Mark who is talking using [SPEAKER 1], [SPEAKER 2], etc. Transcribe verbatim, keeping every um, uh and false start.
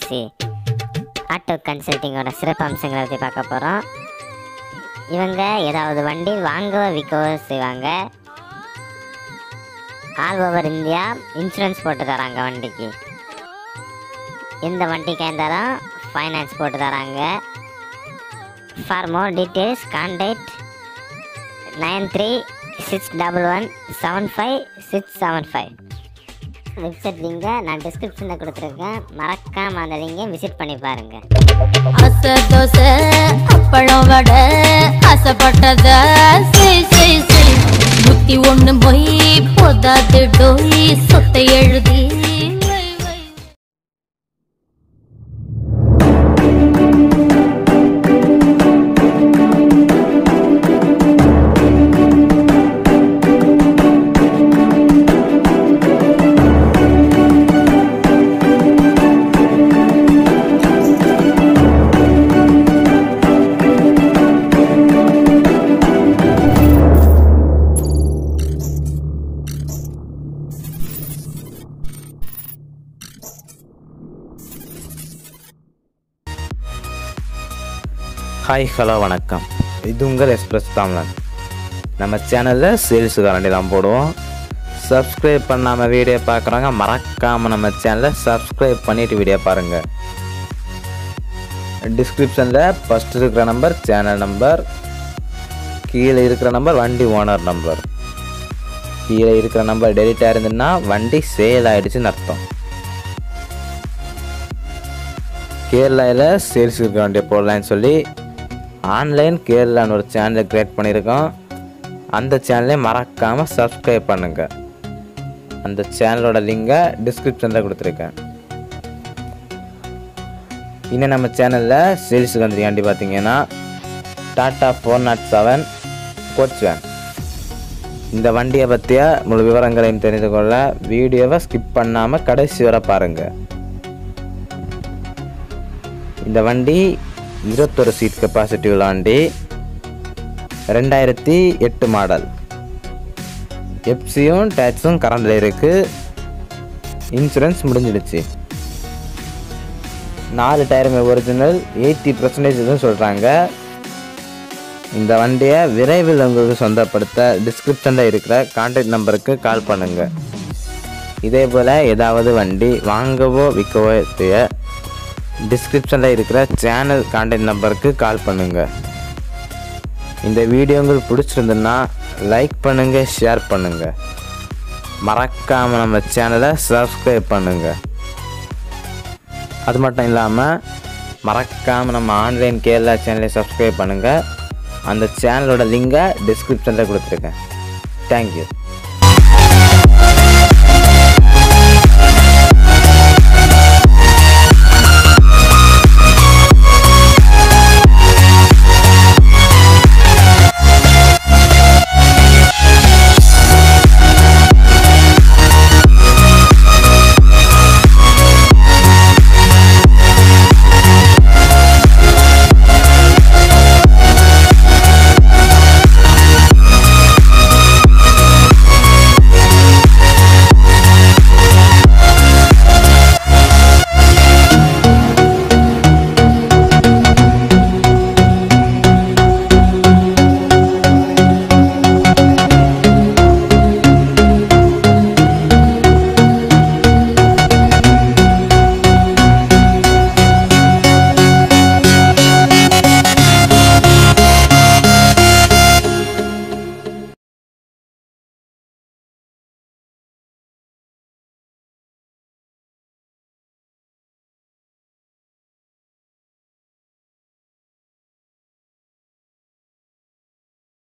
[SPEAKER 1] Agency auto கன்சல்ட்டிங்கோட சிறப்பு அம்சங்களை பற்றி பார்க்க போகிறோம். இவங்க ஏதாவது வண்டி வாங்கவோ விற்கவோ செய்வாங்க. ஆல் ஓவர் இந்தியா இன்சூரன்ஸ் போட்டு தராங்க. வண்டிக்கு எந்த வண்டிக்காக இருந்தாலும் ஃபைனான்ஸ் போட்டு தராங்க. For more details contact nine three six double one seven five six seven five. Website லிங்கை நான் டிஸ்கிரிப்ஷனில் கொடுத்துருக்கேன். மறக்காம அந்த லிங்கை விசிட் பண்ணி பாருங்க.
[SPEAKER 2] அசை தோசை அப்பளம் வடை ஆசைப்பட்டத புத்தி ஒன்று மொய் போதாது டோய் சொத்தை எழுதி
[SPEAKER 3] ஹாய் ஹலோ வணக்கம். இது உங்கள் எக்ஸ்பிரஸ் தமிழன். நம்ம சேனலில் சேல்ஸுக்காரண்டி தான் போடுவோம். சப்ஸ்கிரைப் பண்ணாமல் வீடியோ பார்க்குறாங்க மறக்காமல் நம்ம சேனலை சப்ஸ்கிரைப் பண்ணிவிட்டு வீடியோ பாருங்கள். டிஸ்கிரிப்ஷனில் ஃபஸ்ட்டு இருக்கிற நம்பர் சேனல் நம்பர், கீழே இருக்கிற நம்பர் வண்டி ஓனர் நம்பர். கீழே இருக்கிற நம்பர் டெலிட் ஆயிருந்துன்னா வண்டி சேல் ஆகிடுச்சுன்னு அர்த்தம். கேரளாவில் சேல்ஸ் இருக்க வண்டியை போடலான்னு சொல்லி ஆன்லைன் கேரளான்னு ஒரு சேனலை க்ரியேட் பண்ணியிருக்கோம். அந்த சேனலை மறக்காமல் சப்ஸ்கிரைப் பண்ணுங்கள். அந்த சேனலோட லிங்கை டிஸ்கிரிப்ஷனில் கொடுத்துருக்கேன். இன்னும் நம்ம சேனலில் சேல்ஸுக்கு வந்துருக்க வண்டி பார்த்தீங்கன்னா Tata four naught seven coach van. இந்த வண்டியை பற்றிய முழு விவரங்களையும் தெரிந்து கொள்ள வீடியோவை ஸ்கிப் பண்ணாமல் கடைசி வரை பாருங்கள். இந்த வண்டி இருபத்தொரு சீட் கெப்பாசிட்டி உள்ள வண்டி. ரெண்டாயிரத்தி எட்டு மாடல். எஃப்சியும் டேக்ஸும் கரண்டில் இருக்குது. இன்சூரன்ஸ் முடிஞ்சிடுச்சு. நாலு டயருமே ஒரிஜினல். எயிட்டி பர்சன்டேஜ் சொல்கிறாங்க. இந்த வண்டியை விரைவில் உங்களுக்கு சொந்தப்படுத்த டிஸ்கிரிப்ஷனில் இருக்கிற கான்டாக்ட் நம்பருக்கு கால் பண்ணுங்கள். இதே போல் ஏதாவது வண்டி வாங்கவோ விற்கவோ செய்ய டிஸ்கிரிப்ஷனில் இருக்கிற சேனல் கான்டாக்ட் நம்பருக்கு கால் பண்ணுங்கள். இந்த வீடியோ உங்களுக்கு பிடிச்சிருந்துன்னா லைக் பண்ணுங்கள், ஷேர் பண்ணுங்கள். மறக்காமல் நம்ம சேனலை சப்ஸ்கிரைப் பண்ணுங்கள். அது மட்டும் இல்லாமல் மறக்காமல் நம்ம ஆன்லைன் கேரளா சேனலை சப்ஸ்கிரைப் பண்ணுங்கள். அந்த சேனலோட லிங்கை டிஸ்கிரிப்ஷனில் கொடுத்துருக்கேன். தேங்க்யூ.